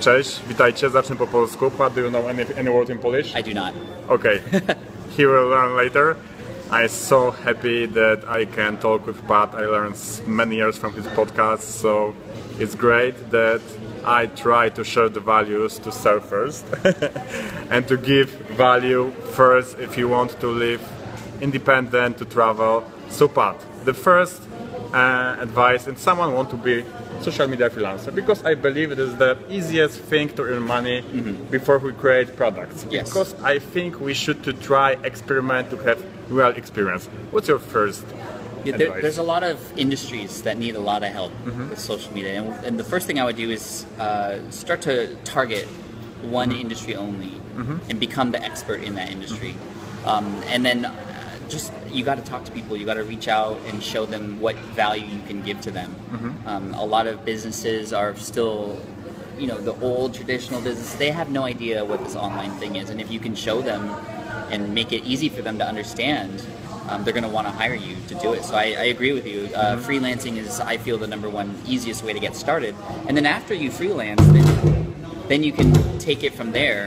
Cześć, witajcie, zacznę po polsku. Pat, do you know any word in Polish? I do not. Okay, he will learn later. I'm so happy that I can talk with Pat. I learned many years from his podcast, so it's great that I try to share the values to surfers and to give value first if you want to live independent, to travel. So Pat, the first advice, and someone want to be social media freelancer, because I believe it is the easiest thing to earn money before we create products. Yes. Because I think we should to try experiment to have real experience. What's your first advice? There's a lot of industries that need a lot of help with social media, and the first thing I would do is start to target one industry only and become the expert in that industry, and then you got to talk to people. You got to reach out and show them what value you can give to them. A lot of businesses are still, the old traditional business. They have no idea what this online thing is, and if you can show them and make it easy for them to understand, they're going to want to hire you to do it. So I agree with you. Freelancing is, I feel, the #1 easiest way to get started. And then after you freelance, then you can take it from there.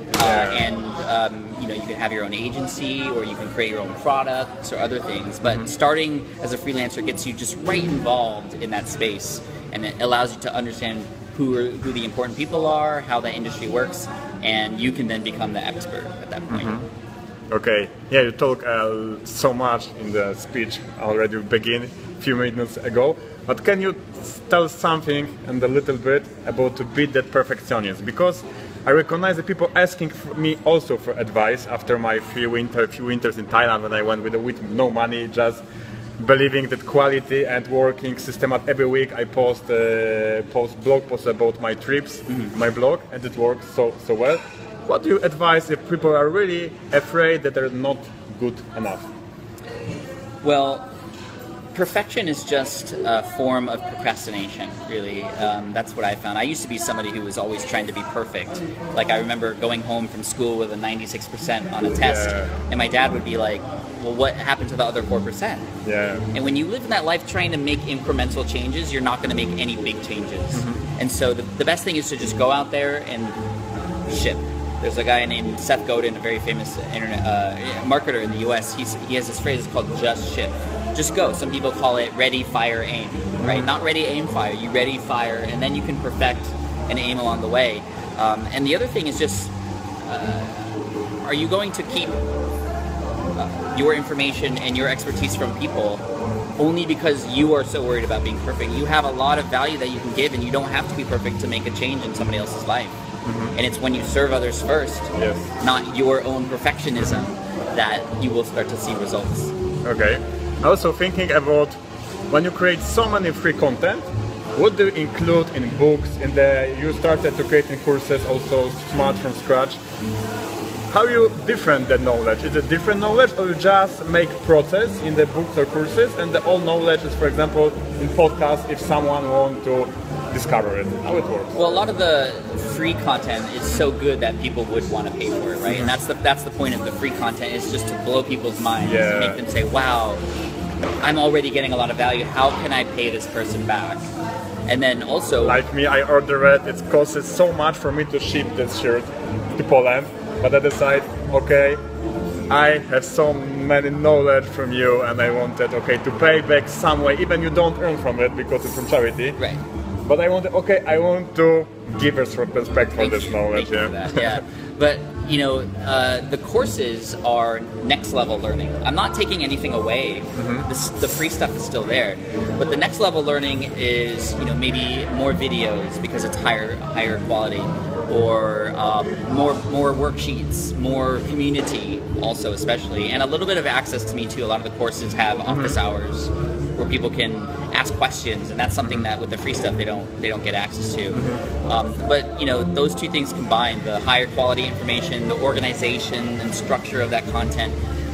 You can have your own agency, or you can create your own products or other things. But starting as a freelancer gets you just right involved in that space, and it allows you to understand who the important people are, how that industry works, and you can then become the expert at that point. Okay, yeah, you talk so much in the speech already begin a few minutes ago, but can you tell something and a little bit about to beat that perfectionism? Because I recognize the people asking me also for advice after my few winters in Thailand, when I went with no money, just believing that quality and working system. Every week I post blog posts about my trips, my blog, and it works so well. What do you advise if people are really afraid that they're not good enough? Well, perfection is just a form of procrastination, really. That's what I found. I used to be somebody who was always trying to be perfect. Like, I remember going home from school with a 96% on a test, and my dad would be like, well, what happened to the other 4%? Yeah. And when you live in that life trying to make incremental changes, you're not going to make any big changes. And so the best thing is to just go out there and ship. There's a guy named Seth Godin, a very famous internet marketer in the US. He has this phrase called just ship. Just go. Some people call it ready, fire, aim, right? Not ready, aim, fire. You ready, fire, and then you can perfect and aim along the way. And the other thing is just, are you going to keep your information and your expertise from people only because you are so worried about being perfect? You have a lot of value that you can give, and you don't have to be perfect to make a change in somebody else's life. And it's when you serve others first, not your own perfectionism, that you will start to see results. Okay. Also thinking about when you create so many free content, what do you include in books? You started to creating courses also smart from scratch. How you different the knowledge? Is it different knowledge, or you just make process in the books or courses, and the all knowledge is, for example, in podcast if someone want to discover it? How it works? Well, a lot of the free content is so good that people would want to pay for it, right? And that's the point of the free content, is just to blow people's minds, to make them say, wow, I'm already getting a lot of value, how can I pay this person back? And then also, like me, I order it, it costs so much for me to ship this shirt to Poland, but I decide, okay, I have so many knowledge from you, and I wanted, to pay back some way, even you don't earn from it because it's from charity. Right. But I want to give us respect for this knowledge. But the courses are next level learning. I'm not taking anything away. The free stuff is still there, but the next level learning is maybe more videos because it's higher quality, or more worksheets, more community also, especially, and a little bit of access to me too. A lot of the courses have office hours where people can ask questions, and that's something that with the free stuff they don't get access to. But those two things combined, the higher quality information, the organization and structure of that content.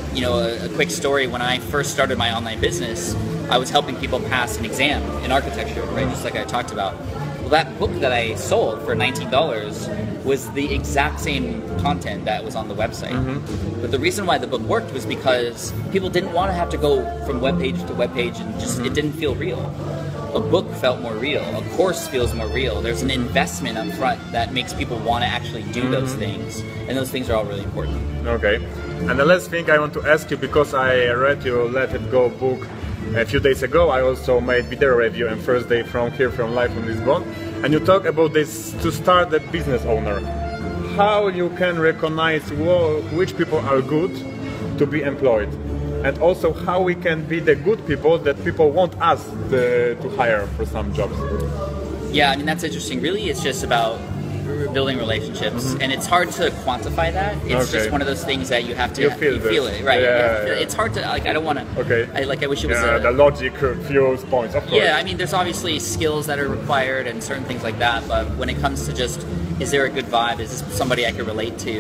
A quick story: when I first started my online business, I was helping people pass an exam in architecture, right? Just like I talked about. Well, that book that I sold for $19 was the exact same content that was on the website. But the reason why the book worked was because people didn't want to have to go from web page to web page, and just it didn't feel real. a book felt more real. A course feels more real. There's an investment up front that makes people want to actually do those things, and those things are all really important. Okay. And the last thing I want to ask you, because I read your Let It Go book a few days ago, I also made video review on Thursday from live from Lisbon, and you talk about this to start a business owner. How you can recognize which people are good to be employed, and also how we can be the good people that people want us to hire for some jobs. Yeah, I mean, that's interesting. Really, it's just about building relationships, and it's hard to quantify that. It's just one of those things that you have to feel it, right? Yeah. It's hard to, like, I don't want to, I wish it was the logic few points, of course. Yeah, I mean, there's obviously skills that are required and certain things like that, but when it comes to just, is there a good vibe? Is this somebody I could relate to?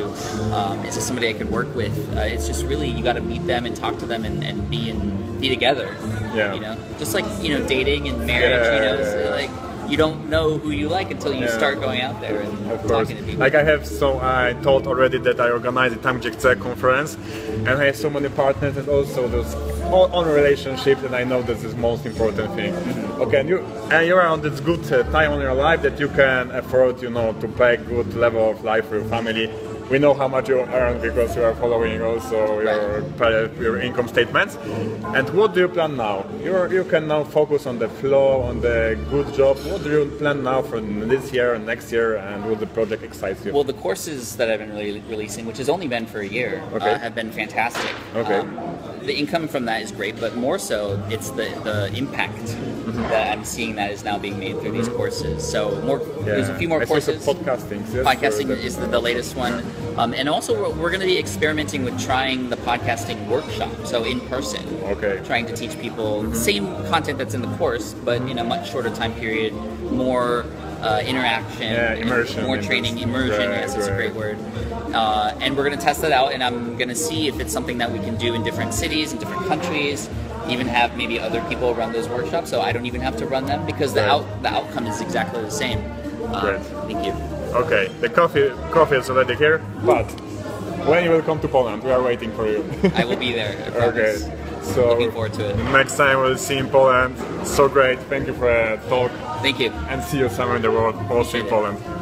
Is this somebody I could work with? It's just really, you got to meet them and talk to them and be together. Yeah. You know, just like, you know, dating and marriage. You know, so like, you don't know who you like until you start going out there and talking to people. Like I told already that I organized the Tam Gdzie Chcę conference, and I have so many partners and also those on relationships, and I know this is the most important thing. Okay, and you are on this good time in your life that you can afford, you know, to pay good level of life for your family. We know how much you earn because you are following also your income statements. And what do you plan now? You can now focus on the flow, on the good job. What do you plan now for this year and next year, and will the project excite you? Well, the courses that I've been releasing, which has only been for a year, have been fantastic. Okay. The income from that is great, but more so, it's the impact that I'm seeing that is now being made through these courses. So there's a few more courses. Podcasting. Yes, podcasting is the latest one. And also we're going to be experimenting with trying the podcasting workshop, so in person. Okay. Trying to teach people the same content that's in the course, but in a much shorter time period, more interaction, immersion, more training, immersion, yes, it's a great word. And we're going to test that out, and I'm going to see if it's something that we can do in different cities, in different countries, even have maybe other people run those workshops, so I don't even have to run them, because the outcome is exactly the same. Great. Thank you. Okay, the coffee is already here, but when you will come to Poland, we are waiting for you. I will be there, I promise. Okay, so looking forward to it. Next time we'll see you in Poland. So great, thank you for the talk. Thank you. And see you somewhere in the world, also in Poland.